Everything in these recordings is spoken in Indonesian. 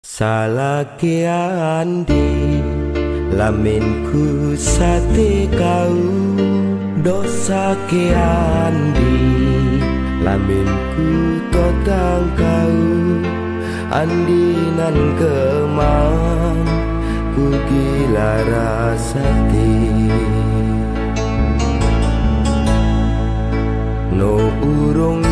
Salah ke andi laminku sate kau, dosa ke andi laminku totang kau. Andi nan kemam ku gila rasati, no urung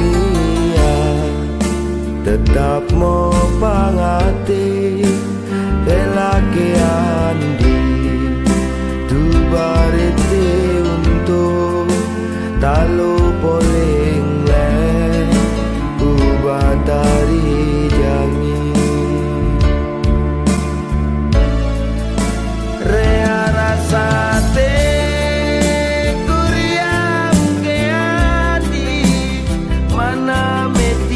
tetap mau pangati bela ke andi tu barete untuk talu poleng le ku batari jangi rea rasate kuriang ke andi mana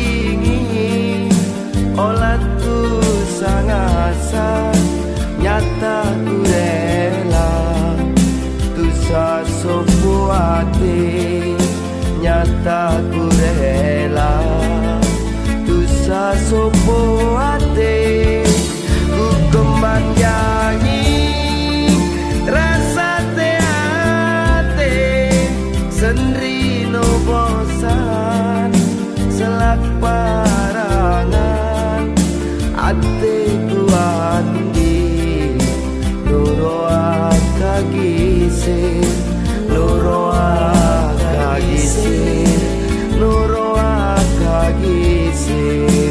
olatu sangasan nyata ku rela tu sasopo ate, nyata ku rela tu sasopo ate. Ku kemanjangi rasa ate sendiri no bosan selak parangan ate ku andi loro akagise, loro akagise, loro akagise.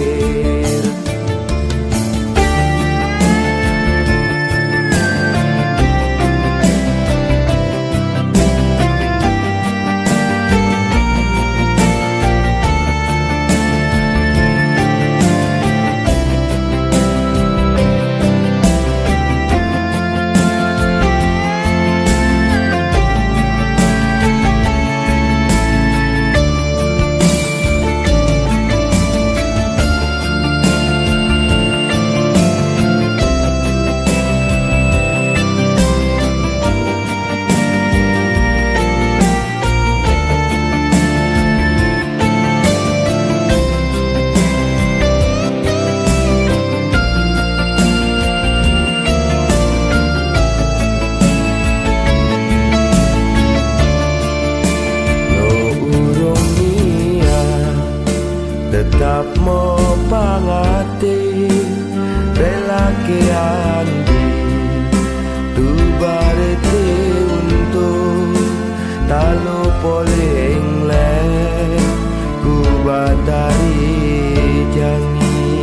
Tetap mau pangati bela ke andi tu barete untuk talu poleng le ku batari jangi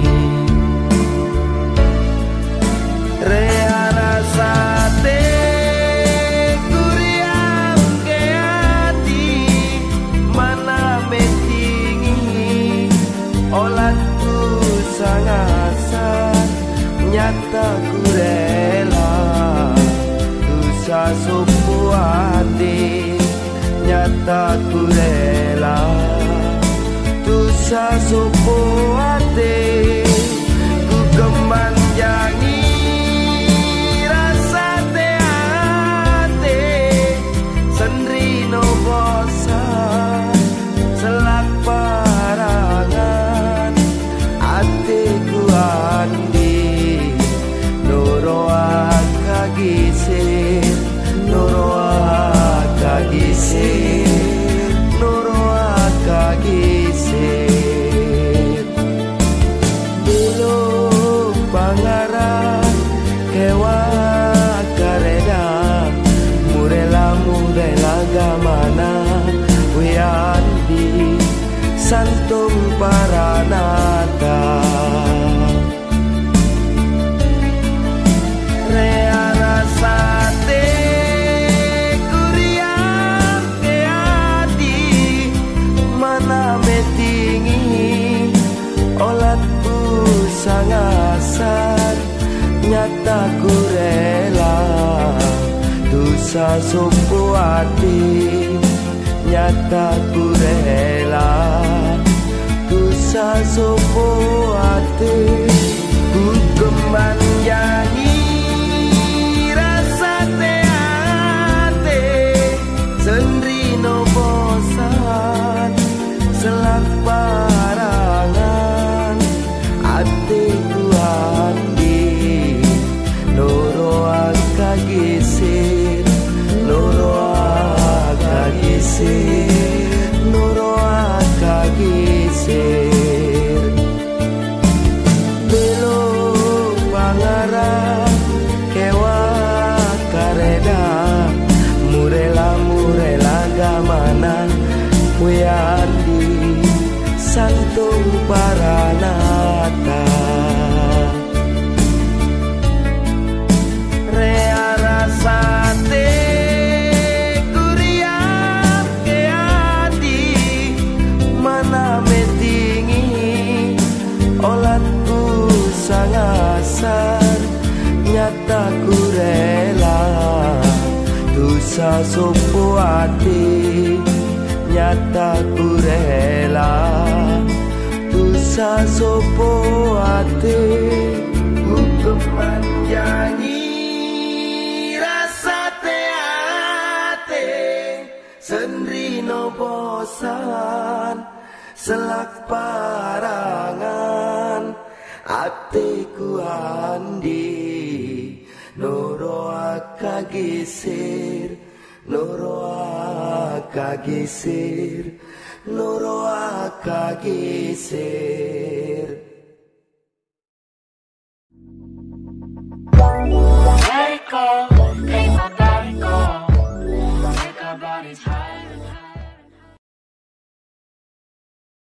rea rasate kuriang ke andi mana olatu sangasan nyata ku rela tu sasopo ate, nyata ku rela tu sasopo ate. Ku kemanjangi rasa ate sendiri no bosan selak parangan ate ku andi loro akagise, loro akagise, loro akagise. Belum pangaran kewa kareda murela gamana we andi santung paranata rea rasate kuriang ke adi mana metingi olatu sangasan nyata ku rela tu sasopo ati, nyata ku rela tu sasopo ati. Ku kemanjangi rasa ate sendiri no bosan selak parangan ate ku mangara kewa kareda murela gamana Wiyandi santung paranata rea rasate kuriam keadi mana metingi olatku sangasar nyata ku rela dosa sopo ati nyata ku rela dosa sopo ati untuk menjanji rasa teate sendrino bosan selak parangan atiku andi noro akagisir noro akagisir noro akagisir. Let it go.